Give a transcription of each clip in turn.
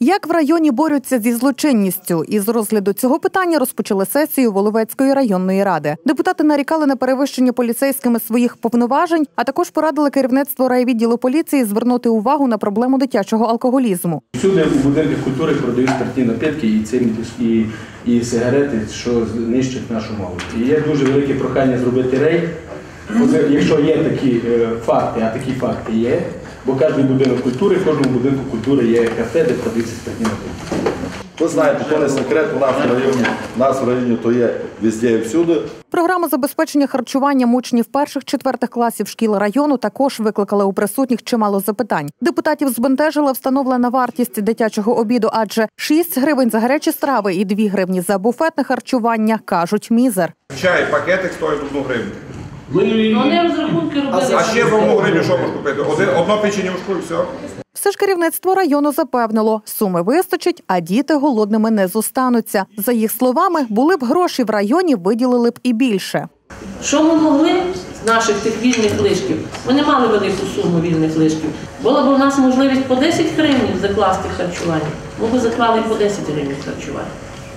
Як в районі борються зі злочинністю? Із розгляду цього питання розпочали сесію Воловецької районної ради. Депутати нарікали на перевищення поліцейськими своїх повноважень, а також порадили керівництву райвідділу поліції звернути увагу на проблему дитячого алкоголізму. Всюди у будинках культури продають спиртні напитки і сигарети, що нищать нашу молодь. І є дуже велике прохання зробити рейд, якщо є такі факти, а такі факти є. Бо кожен будинок культури, в кожному будинку культури є кафе, де продаються спиртні напитки. Ви знаєте, то не секрет, у нас в районі то є везде і всюди. Програму забезпечення харчуванням учнів перших-четвертих класів шкіл району також викликали у присутніх чимало запитань. Депутатів збентежила встановлена вартість дитячого обіду, адже 6 гривень за гарячі страви і 2 гривні за буфетне харчування, кажуть, мізер. Чай, пакетик стоїть 1 гривню. Вони розрахунки робили. А ще за 1 гривню що можна купити? Одно печенюшку і все. Все ж керівництво району запевнило, суми вистачить, а діти голодними не зостануться. За їх словами, були б гроші в районі, виділили б і більше. Що ми могли з наших тих вільних лишків? Ми не мали велику суму вільних лишків. Була б у нас можливість по 10 гривень закласти харчування. Ми б заклали по 10 гривень харчування.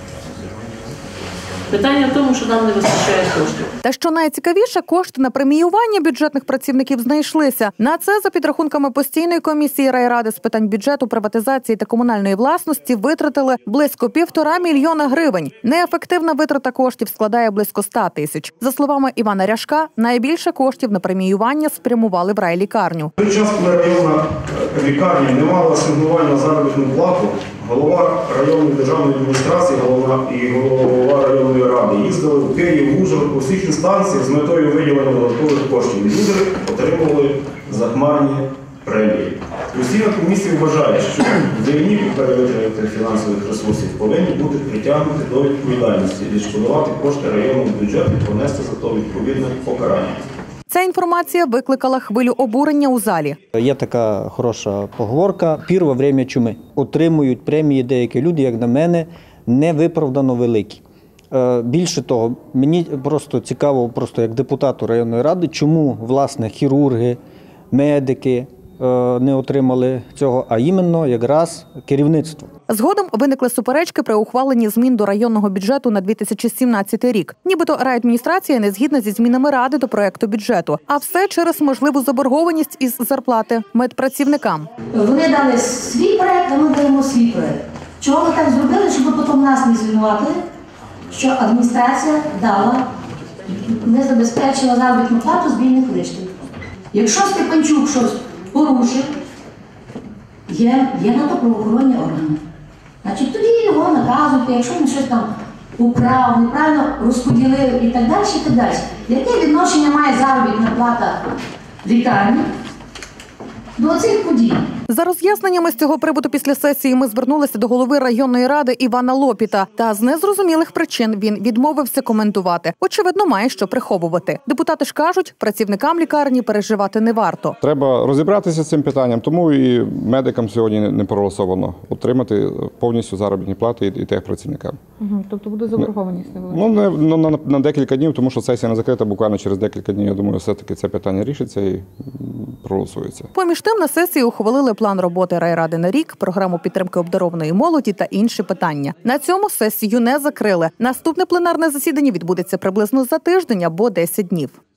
Питання в тому, що нам не вистачає коштів. Та що найцікавіше, кошти на преміювання бюджетних працівників знайшлися. На це, за підрахунками постійної комісії райради з питань бюджету, приватизації та комунальної власності, витратили близько 1,5 мільйона гривень. Неефективна витрата коштів складає близько 100 тисяч. За словами Івана Ряшка, найбільше коштів на преміювання спрямували в райлікарню. Той час, коли районна лікарня не мала асигнування заробітну плату, голова районної державної адміністрації і голова районної ради їздили в Київ, в Ужгород, у всіх інстанціях з метою виділення додаткових коштів. Люди отримували захмарні премії. Постійна комісія вважає, що війні перевитратити фінансових ресурсів повинні бути притягнуті до відповідальності, відшкодувати кошти районного бюджету і понести за то відповідне покарання. Ця інформація викликала хвилю обурення у залі. Є така хороша поговорка «пір во время чуми». Отримують премії деякі люди, як на мене, невиправдано великі. Більше того, мені просто цікаво, як депутату районної ради, чому, власне, хірурги, медики не отримали цього, а іменно якраз керівництво. Згодом виникли суперечки при ухваленні змін до районного бюджету на 2017 рік. Нібито райадміністрація не згідна зі змінами ради до проекту бюджету. А все через можливу заборгованість із зарплати медпрацівникам. Вони дали свій проект, а ми даємо свій проект. Чого ви так зробили, щоб потім нас не звинуватили, що адміністрація не забезпечила заробітну плату з вільних лишків. Якщо Степанчук щось порушив, є на то правоохоронні органи. Значить, тоді його наказують, якщо він щось там украв, неправильно розподілив і так далі, і так далі. Яке відношення має заробітна плата лікарні до цих подій? За роз'ясненнями з цього приводу після сесії ми звернулися до голови районної ради Івана Лопіта. Та з незрозумілих причин він відмовився коментувати. Очевидно, має що приховувати. Депутати ж кажуть, працівникам лікарні переживати не варто. Треба розібратися з цим питанням, тому і медикам сьогодні не проголосовано отримати повністю заробітні плати і техпрацівникам. Тобто буде заборгованість невелика? На декілька днів, тому що сесія не закрита, буквально через декілька днів, я думаю, все-таки це питання рішиться і проголосується. Поміж тим, на сесії ухвалили план роботи райради на рік, програму підтримки обдарованої молоді та інші питання. На цьому сесію не закрили. Наступне пленарне засідання відбудеться приблизно за тиждень або 10 днів.